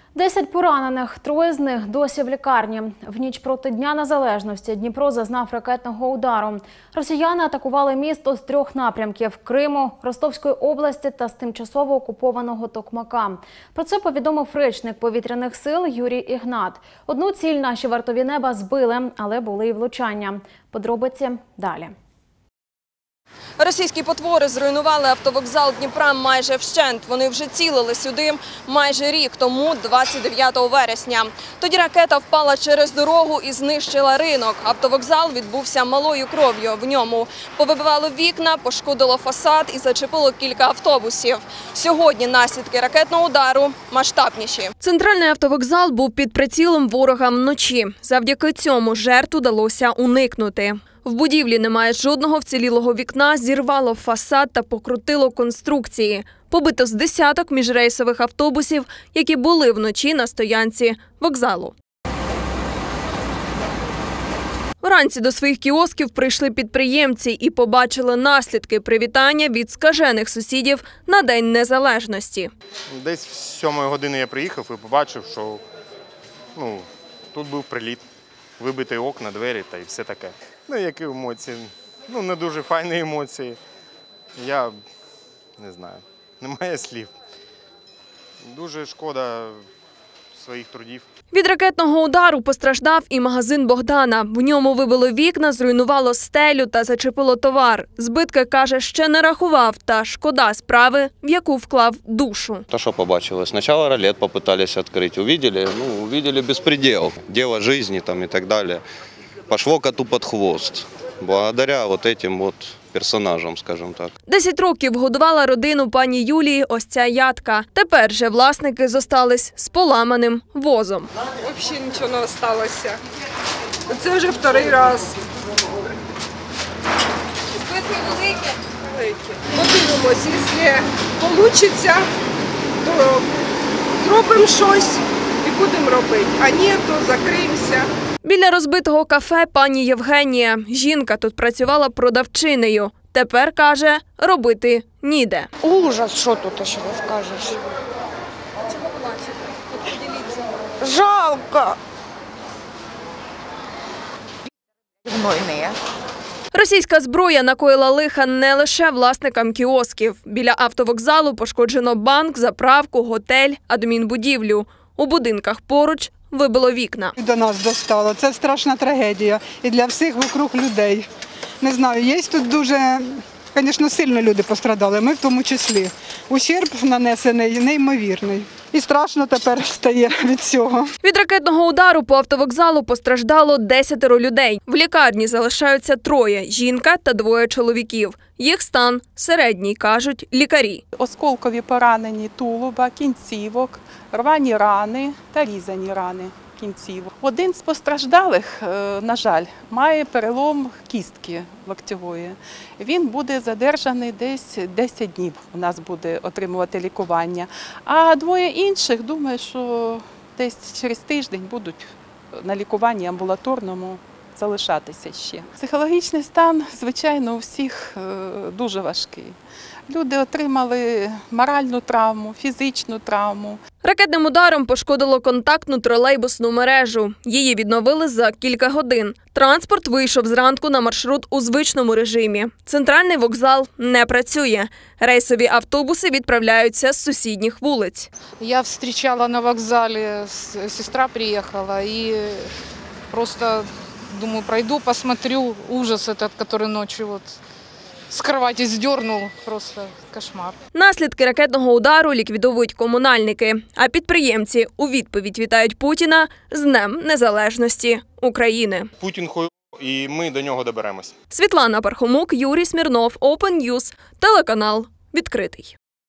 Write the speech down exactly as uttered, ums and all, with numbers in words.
Десять поранених, троє з них досі в лікарні. В ніч проти Дня Незалежності Дніпро зазнав ракетного удару. Росіяни атакували місто з трьох напрямків – Криму, Ростовської області та з тимчасово окупованого Токмака. Про це повідомив речник повітряних сил Юрій Ігнат. Одну ціль наші вартові неба збили, але були і влучання. Подробиці далі. Російські потвори зруйнували автовокзал Дніпра майже вщент. Вони вже цілили сюди майже рік тому, двадцять дев'ятого вересня. Тоді ракета впала через дорогу і знищила ринок. Автовокзал відбувся малою кров'ю. В ньому повибивало вікна, пошкодило фасад і зачепило кілька автобусів. Сьогодні наслідки ракетного удару масштабніші. Центральний автовокзал був під прицілом ворога вночі. Завдяки цьому жертв удалося уникнути. В будівлі немає жодного вцілілого вікна, зірвало фасад та покрутило конструкції. Побито з десяток міжрейсових автобусів, які були вночі на стоянці вокзалу. Вранці до своїх кіосків прийшли підприємці і побачили наслідки привітання від скажених сусідів на День Незалежності. Десь в сьомої години я приїхав і побачив, що ну, тут був приліт. Вибиті окна, двері та й все таке. Ну, які емоції? Ну, не дуже файні емоції. Я не знаю, немає слів. Дуже шкода своїх трудів. Від ракетного удару постраждав і магазин Богдана. В ньому вибило вікна, зруйнувало стелю та зачепило товар. Збитки, каже, ще не рахував, та шкода справи, в яку вклав душу. То, що побачили. Спочатку ролет попиталися відкрити. Увидели, ну, увидели безпредел. Дело жизни там і так далі. Пошло коту під хвост. Благодаря вот этим вот персонажам, скажімо так. Десять років годувала родину пані Юлії ось ця ядка. Тепер же власники зостались з поламаним возом. Взагалі нічого не залишилося. Це вже вторий раз. Збитки великі? Великі. Подивимось, якщо вийде, то зробимо щось і будемо робити. А ні, то закриємося. Біля розбитого кафе пані Євгенія. Жінка тут працювала продавчинею. Тепер, каже, робити ніде. Ужас, що тут ще розкажеш? Чого плачете? Поділіться. Жалко. Гнойне. Російська зброя накоїла лиха не лише власникам кіосків. Біля автовокзалу пошкоджено банк, заправку, готель, адмінбудівлю. У будинках поруч вибило вікна. До нас достало. Це страшна трагедія. І для всіх вокруг людей. Не знаю, є тут дуже, звісно, сильно люди пострадали, ми в тому числі. Ущерб нанесений неймовірний. І страшно тепер стає від цього. Від ракетного удару по автовокзалу постраждало десятеро людей. В лікарні залишаються троє – жінка та двоє чоловіків. Їх стан середній, кажуть лікарі. Осколкові поранені тулуба, кінцівок, рвані рани та різані рани кінцівок. Один з постраждалих, на жаль, має перелом кістки локтєвої. Він буде задержаний десь десять днів, у нас буде отримувати лікування. А двоє інших, думаю, що десь через тиждень будуть на лікуванні амбулаторному залишатися ще. Психологічний стан, звичайно, у всіх дуже важкий. Люди отримали моральну травму, фізичну травму. Ракетним ударом пошкодило контактну тролейбусну мережу. Її відновили за кілька годин. Транспорт вийшов зранку на маршрут у звичному режимі. Центральний вокзал не працює. Рейсові автобуси відправляються з сусідніх вулиць. Я зустрічала на вокзалі, сестра приїхала і просто, думаю, пройду, посмотрю ужас этот, который ночью вот з кроваті здернув, просто кошмар. Наслідки ракетного удару ліквідовують комунальники, а підприємці у відповідь вітають Путіна з Днем Незалежності України. Путін хуй, і ми до нього доберемось. Світлана Пархомук, Юрій Смірнов, Open News, телеканал «Відкритий».